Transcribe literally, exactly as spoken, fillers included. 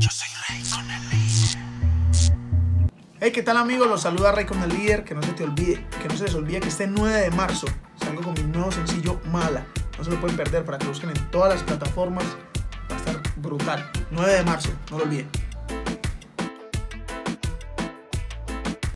Yo soy Rey con el líder. Hey, ¿qué tal amigos? Los saluda Rey con el líder. Que no se te olvide, que no se les olvide que este nueve de marzo salgo con mi nuevo sencillo Mala. No se lo pueden perder, para que lo busquen en todas las plataformas. Va a estar brutal. nueve de marzo, no lo olviden.